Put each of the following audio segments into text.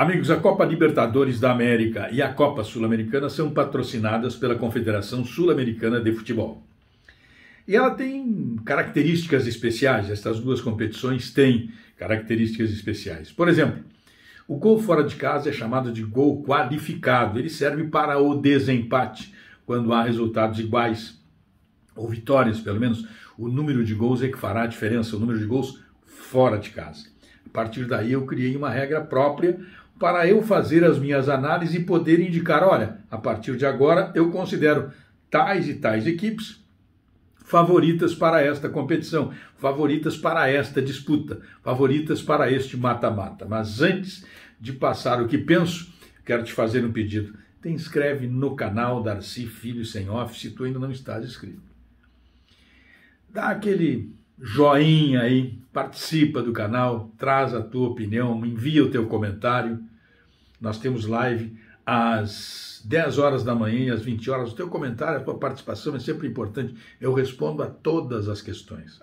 Amigos, a Copa Libertadores da América e a Copa Sul-Americana são patrocinadas pela Confederação Sul-Americana de Futebol. E ela tem características especiais, estas duas competições têm características especiais. Por exemplo, o gol fora de casa é chamado de gol qualificado, ele serve para o desempate, quando há resultados iguais, ou vitórias pelo menos, o número de gols é que fará a diferença, o número de gols fora de casa. A partir daí eu criei uma regra própria para eu fazer as minhas análises e poder indicar, olha, a partir de agora eu considero tais e tais equipes favoritas para esta competição, favoritas para esta disputa, favoritas para este mata-mata. Mas antes de passar o que penso, quero te fazer um pedido. Te inscreve no canal Darcy Filho Sem Office se tu ainda não estás inscrito. Dá aquele joinha aí, participa do canal, traz a tua opinião, envia o teu comentário. Nós temos live às 10 horas da manhã e às 20 horas. O teu comentário, a tua participação é sempre importante. Eu respondo a todas as questões,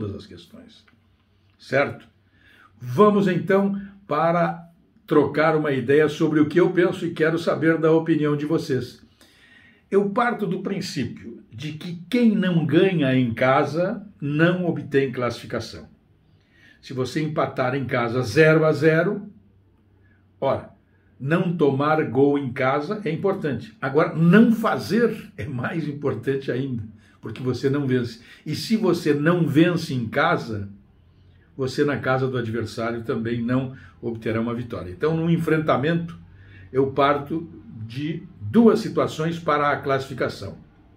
certo? Vamos então para trocar uma ideia sobre o que eu penso e quero saber da opinião de vocês. Eu parto do princípio de que quem não ganha em casa não obtém classificação. Se você empatar em casa 0-0, ora, não tomar gol em casa é importante. Agora, não fazer é mais importante ainda, porque você não vence. E se você não vence em casa, você na casa do adversário também não obterá uma vitória. Então, no enfrentamento, eu parto de duas situações para a classificação.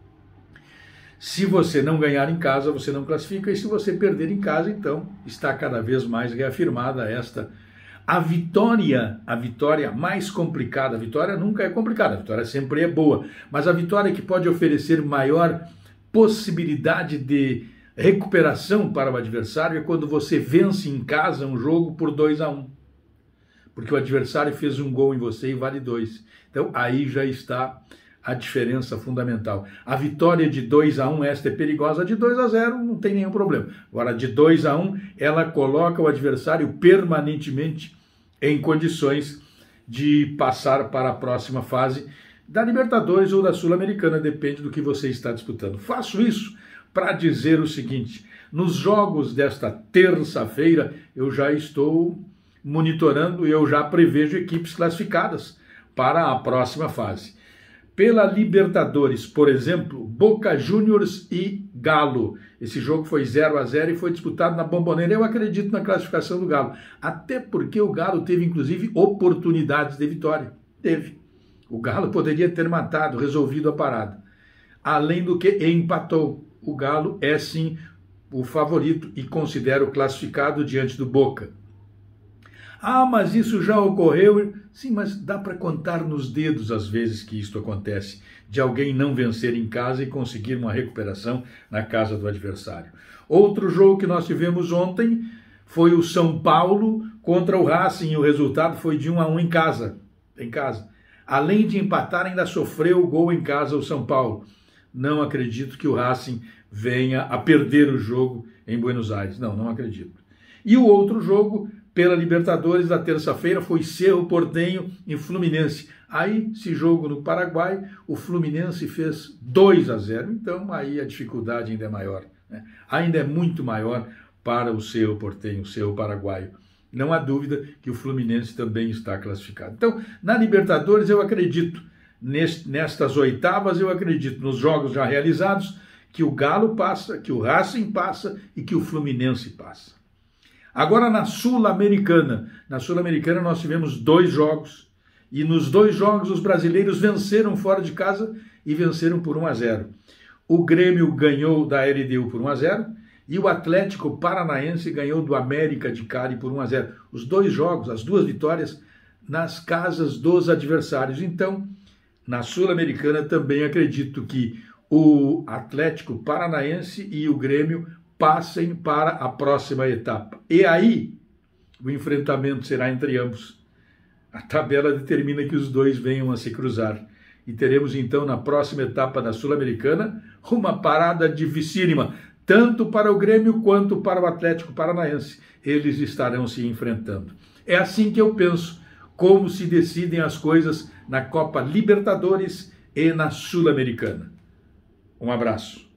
Se você não ganhar em casa, você não classifica, e se você perder em casa, então está cada vez mais reafirmada a vitória mais complicada. A vitória nunca é complicada, a vitória sempre é boa, mas a vitória que pode oferecer maior possibilidade de recuperação para o adversário é quando você vence em casa um jogo por 2-1. Porque o adversário fez um gol em você e vale 2. Então aí já está a diferença fundamental. A vitória de 2-1, esta é perigosa, de 2-0 não tem nenhum problema. Agora, de 2-1, ela coloca o adversário permanentemente em condições de passar para a próxima fase da Libertadores ou da Sul-Americana, depende do que você está disputando. Faço isso para dizer o seguinte: nos jogos desta terça-feira, eu já estou monitorando e eu já prevejo equipes classificadas para a próxima fase. Pela Libertadores, por exemplo, Boca Juniors e Galo. Esse jogo foi 0-0 e foi disputado na Bombonera. Eu acredito na classificação do Galo, até porque o Galo teve, inclusive, oportunidades de vitória. Teve. O Galo poderia ter matado, resolvido a parada. Além do que empatou. O Galo é, sim, o favorito e considero classificado diante do Boca. Ah, mas isso já ocorreu? Sim, mas dá para contar nos dedos as vezes que isto acontece, de alguém não vencer em casa e conseguir uma recuperação na casa do adversário. Outro jogo que nós tivemos ontem foi o São Paulo contra o Racing, e o resultado foi de 1-1 em casa. Além de empatar, ainda sofreu o gol em casa o São Paulo. Não acredito que o Racing venha a perder o jogo em Buenos Aires. Não acredito. E o outro jogo pela Libertadores da terça-feira foi Cerro Porteño e Fluminense. Aí, esse jogo no Paraguai, o Fluminense fez 2-0, então aí a dificuldade ainda é maior, né? Ainda é muito maior para o Cerro Porteño, o Cerro Paraguaio. Não há dúvida que o Fluminense também está classificado. Então, na Libertadores eu acredito, nestas oitavas eu acredito, nos jogos já realizados, que o Galo passa, que o Racing passa e que o Fluminense passa. Agora na Sul-Americana nós tivemos 2 jogos e nos 2 jogos os brasileiros venceram fora de casa e venceram por 1-0. O Grêmio ganhou da LDU por 1-0 e o Atlético Paranaense ganhou do América de Cali por 1-0. Os 2 jogos, as 2 vitórias nas casas dos adversários. Então, na Sul-Americana também acredito que o Atlético Paranaense e o Grêmio passem para a próxima etapa. E aí, o enfrentamento será entre ambos. A tabela determina que os 2 venham a se cruzar. E teremos então na próxima etapa da Sul-Americana uma parada dificílima, tanto para o Grêmio quanto para o Atlético Paranaense. Eles estarão se enfrentando. É assim que eu penso como se decidem as coisas na Copa Libertadores e na Sul-Americana. Um abraço.